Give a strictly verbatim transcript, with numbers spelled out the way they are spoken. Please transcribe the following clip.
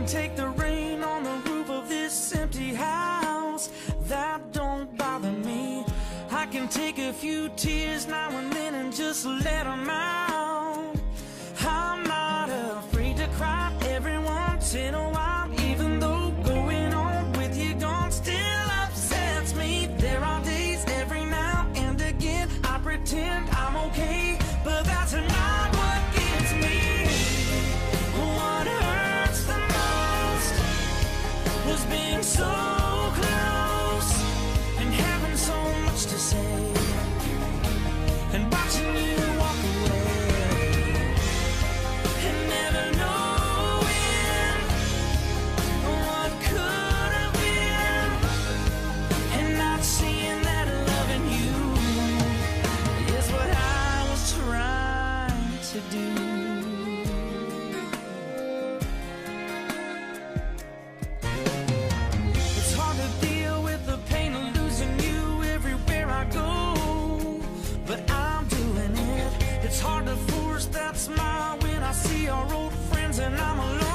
can take the rain on the roof of this empty house. That don't bother me. I can take a few tears now and then and just let them out. I'm not afraid to cry every once in a while, even though going on with you gone still upsets me. There are days every now and again I pretend I'm okay, but that's not what gets me. What hurts the most was being so close and having so much to say, and watching you walk away, and never knowing what could have been, and not seeing that loving you is what I was trying to do. It's hard to deal with the pain of losing you everywhere I go, but I'm doing it. It's hard to force that smile when I see our old friends and I'm alone.